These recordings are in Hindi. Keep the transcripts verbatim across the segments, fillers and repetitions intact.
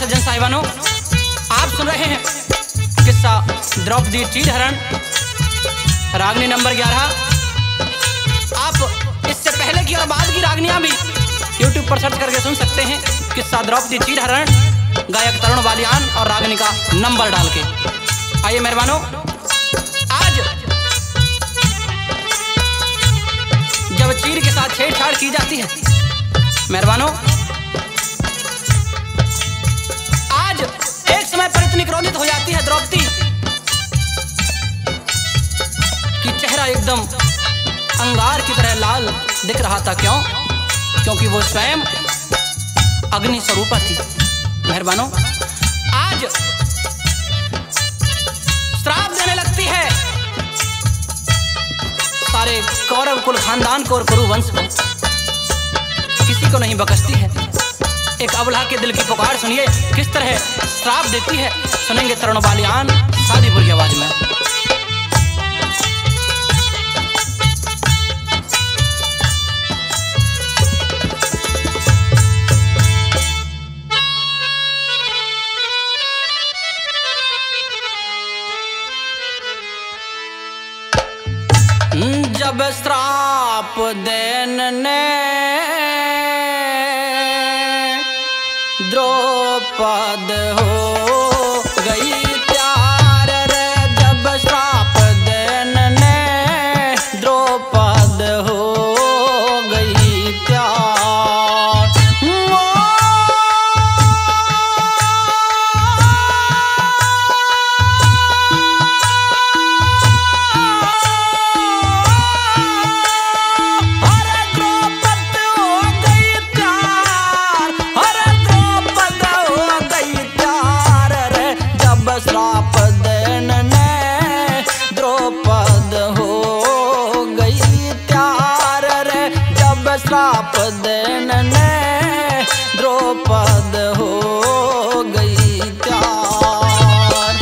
सज्जन साहिबानों, आप सुन रहे हैं किस्सा द्रौपदी चीरहरण रागनी नंबर ग्यारह। आप इससे पहले की और बाद की रागनियां भी यूट्यूब पर सर्च करके सुन सकते हैं। किस्सा द्रौपदी चीरहरण, गायक तरुण बालियान और रागनी का नंबर डाल के। आइए मेहरबानों, आज जब चीर के साथ छेड़छाड़ की जाती है मेहरबानों, आज एक समय पर इतनी क्रोधित हो जाती है द्रौपदी कि चेहरा एकदम अंगार की तरह लाल दिख रहा था। क्यों? क्योंकि वो स्वयं अग्नि स्वरूपा थी। मेहरबानों, आज श्राप देने लगती है सारे कौरव कुल खानदान को और कुरु वंश को, किसी को नहीं बख्शती है। एक अबला के दिल की पुकार सुनिए किस तरह श्राप देती है। सुनेंगे तरुण बालियान शादीपुर की आवाज में। जब श्राप देने द्रौपद हो गई प्यार रे, जब श्राप देने द्रौपद हो गई प्यार। श्राप देने द्रौपद हो गई प्यार रे, जब श्राप देने द्रौपद हो गई प्यार।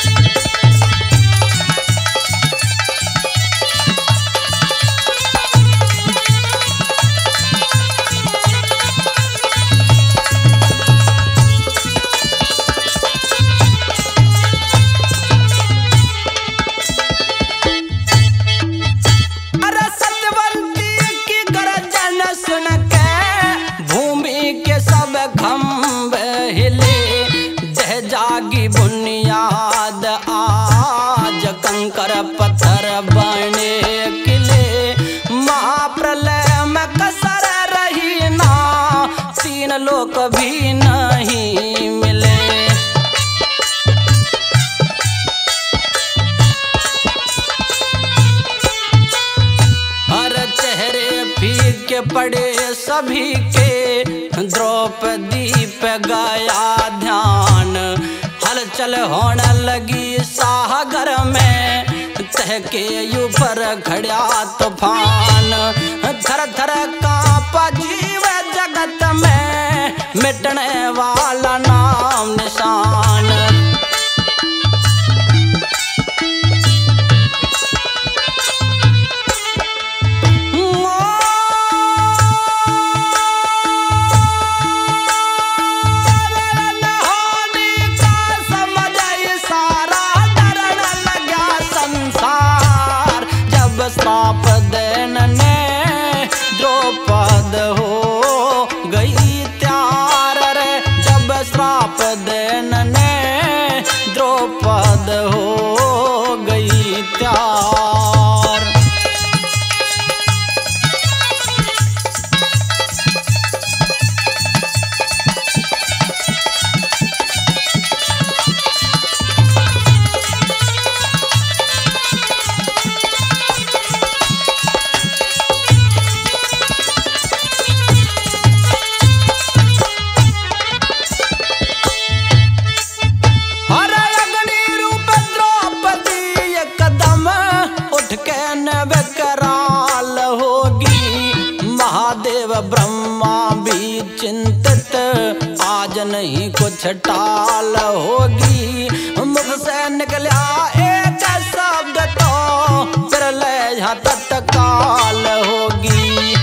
जागी बुनियाद आज कंकर पत्थर बने किले, महाप्रलय में कसर रही ना, तीन लोक भी नहीं मिले। हर चेहरे फीके पड़े सभी के, द्रौपदी पे गया ध्यान, हलचल होने लगी सागर में, तहके ऊपर खड़ा तूफान, थर थर कांपा जीव जगत में, मिटने वाला नाम निशान। श्राप देने द्रौपद हो गई त्यार रे, जब श्राप देने द्रौपद हो गई त्यार। ब्रह्मा भी चिंतित, आज नहीं कुछ टाल होगी, मुख से निकला एक शब्द तो फिर ले तत्काल होगी।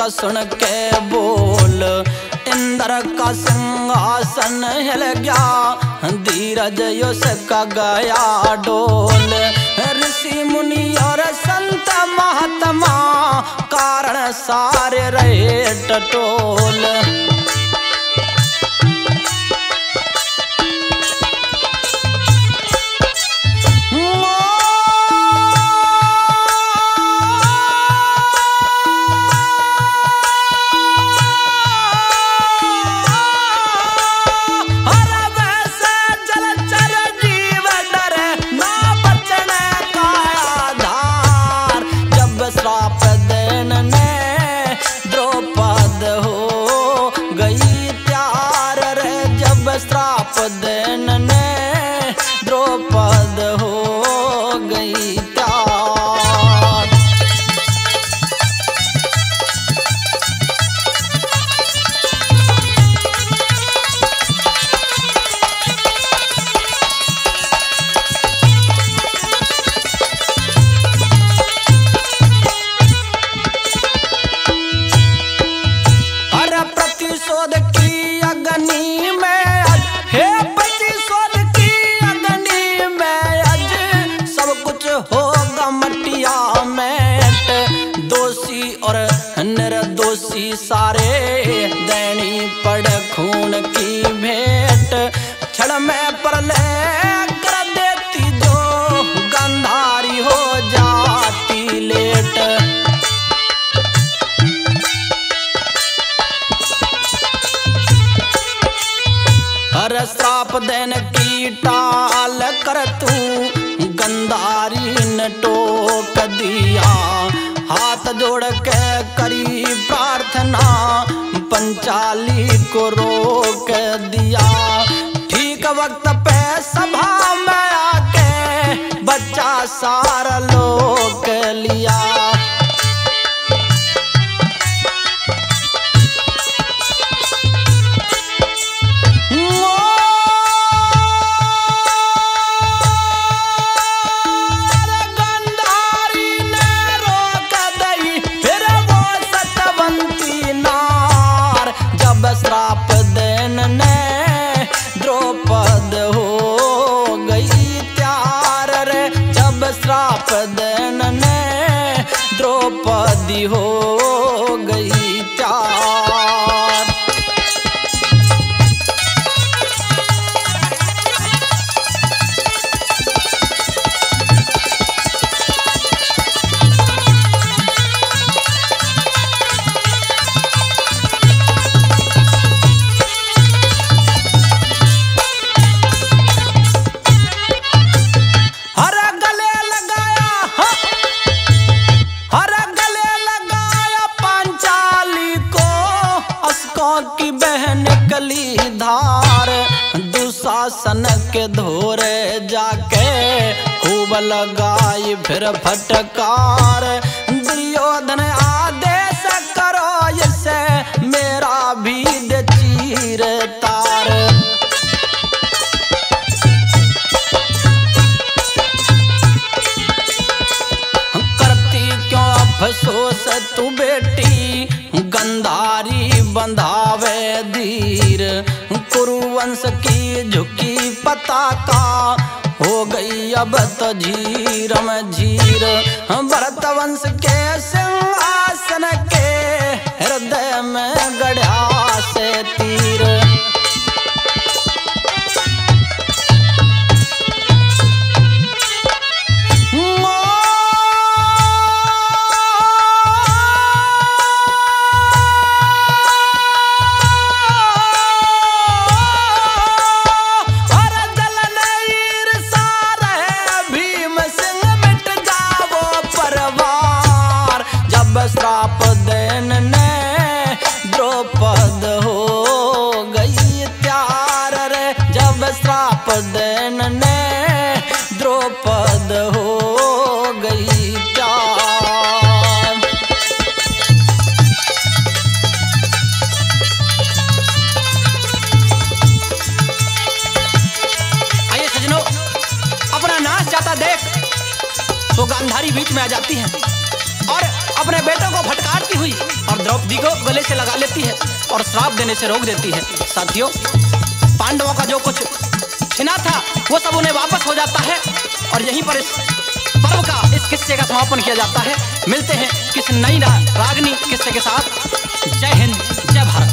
का सुन के बोल, इंद्र का सिंहासन हिल गया, धीरज उसका गया डोल। ऋषि मुनि और संत महात्मा कारण सारे रहे टटोल। श्राप देन ने द्रौपद हो गई त्यार। हर प्रतिशोध की अग्नि में, हे प्रतिशोध की अग्नि में आज सब कुछ होगा मटिया मेट। दोषी और निर्दोषी सारे देनी पड़ खून की भेंट। क्षण में प्रलय कर देती जो गांधारी हो जाती लेट। हर श्राप देन की टाल कर तू गांधारी ने टोक दिया। हाथ जोड़ के करी प्रार्थना पंचाली को रोक दिया। ठीक वक्त पे सभा में आके बच्चा सारा लोक लिया। श्राप देन ने द्रौपद हो गई त्यार रे। जब श्राप देन ने द्रौपदी हो गई त्यार। की बहन कली धार दुशासन के धोरे जाके खूब लगाई फिर फटकार। दुर्योधन आदेश करो इसे मेरा भी दे चीर तार। करती क्यों अफसोस तू बेटी गांधारी बंधावे धीर। कुरुवंश की झुकी पताका हो गई अब तो झीर में झीर। भरत वंश के सिंहासन के हृदय में गढ़ा से तीर। श्राप देन ने द्रौपद हो गई त्यार रे। जब श्राप देन ने द्रौपद हो गई त्यार। आइए सजनों, अपना नाश जाता देख तो गांधारी बीच में आ जाती है और अपने बेटों को फटकारती हुई और द्रौपदी द्रौपदी को गले से लगा लेती है और श्राप देने से रोक देती है। साथियों, पांडवों का जो कुछ छिना था वो सब उन्हें वापस हो जाता है और यहीं पर इस पर्व का, इस किस्से का समापन किया जाता है। मिलते हैं किस नई रागनी किस्से के साथ। जय हिंद, जय भारत।